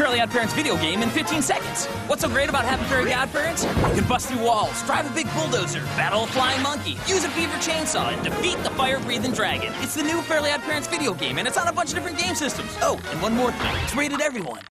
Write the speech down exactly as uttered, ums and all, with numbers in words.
Fairly Odd Parents video game in fifteen seconds. What's so great about having Fairy Godparents? You can bust through walls, drive a big bulldozer, battle a flying monkey, use a beaver chainsaw, and defeat the fire-breathing dragon. It's the new Fairly Odd Parents video game, and it's on a bunch of different game systems. Oh, and one more thing. It's rated everyone.